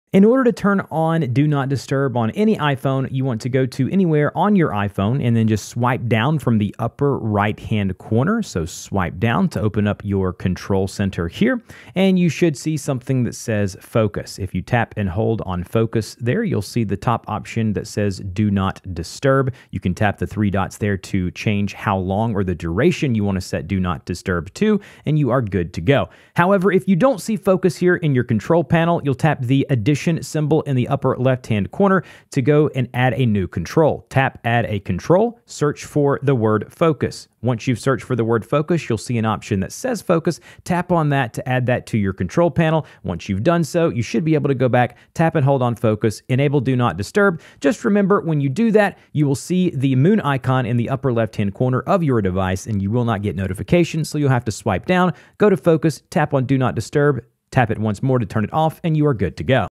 In order to turn on Do Not Disturb on any iPhone, you want to go to anywhere on your iPhone and then just swipe down from the upper right-hand corner. So swipe down to open up your control center here, and you should see something that says Focus. If you tap and hold on Focus there, you'll see the top option that says Do Not Disturb. You can tap the three dots there to change how long or the duration you want to set Do Not Disturb to, and you are good to go. However, if you don't see Focus here in your control panel, you'll tap the addition symbol in the upper left-hand corner to go and add a new control. Tap Add a Control, search for the word Focus. Once you've searched for the word Focus, you'll see an option that says Focus. Tap on that to add that to your control panel. Once you've done so, you should be able to go back, tap and hold on Focus, enable Do Not Disturb. Just remember, when you do that, you will see the moon icon in the upper left-hand corner of your device, and you will not get notifications, so you'll have to swipe down, go to Focus, tap on Do Not Disturb, tap it once more to turn it off, and you are good to go.